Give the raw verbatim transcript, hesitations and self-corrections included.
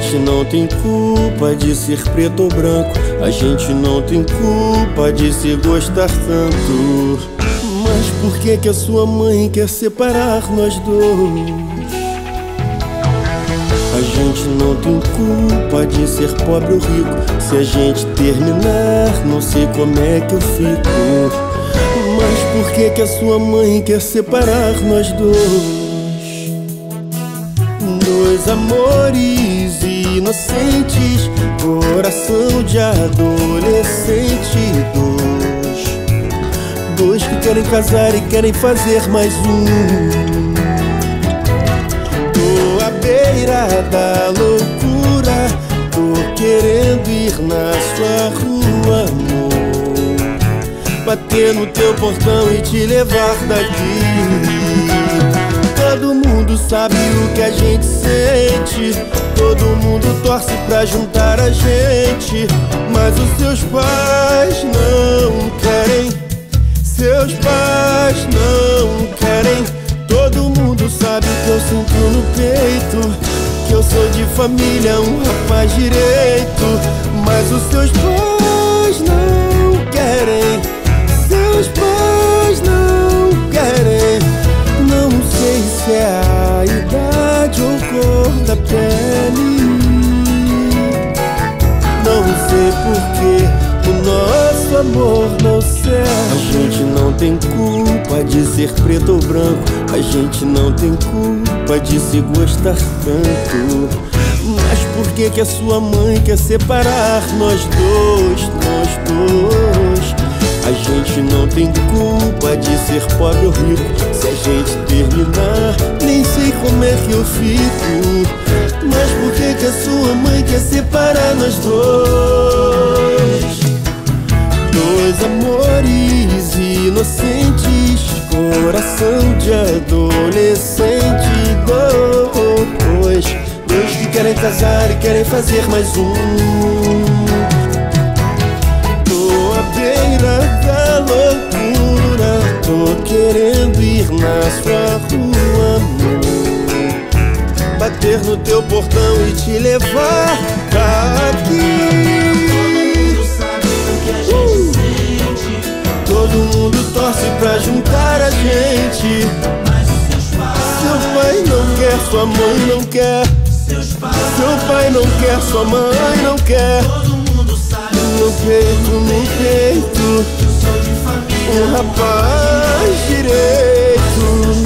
gente não tem culpa de ser preto ou branco, a gente não tem culpa de se gostar tanto. Mas por que que a sua mãe quer separar nós dois? A gente não tem culpa de ser pobre ou rico, se a gente terminar, não sei como é que eu fico. Mas por que que a sua mãe quer separar nós dois? Dois amores inocentes, coração de adolescente. Dois, dois que querem casar e querem fazer mais um. Tô à beira da loucura, tô querendo ir na sua rua, amor, bater no teu portão e te levar daqui. Todo mundo sabe o que a gente sente, todo mundo torce pra juntar a gente, mas os seus pais não querem, seus pais não querem. Todo mundo sabe que eu sinto no peito, que eu sou de família, um rapaz direito, mas os seus pais não querem, seus pais não querem. Não sei se é a idade ou cor da pele, não sei porque o nosso amor não serve. A gente não tem culpa de ser preto ou branco, a gente não tem culpa de se gostar tanto. Mas por que que a sua mãe quer separar nós dois, nós dois? A gente não tem culpa de ser pobre ou rico, se a gente terminar, nem sei como é que eu fico. Mas por que que a sua mãe quer separar nós dois? Dois amores inocentes, coração de adolescente. Dois, dois que querem casar e querem fazer mais um. Tô à beira da loucura, tô querendo ir na sua rua, amor, bater no teu portão e te levar daqui. Todo mundo torce pra juntar a gente, mas seu pai não quer, sua mãe não quer, seu pai não quer, sua mãe não quer. No peito, no peito, um rapaz direito.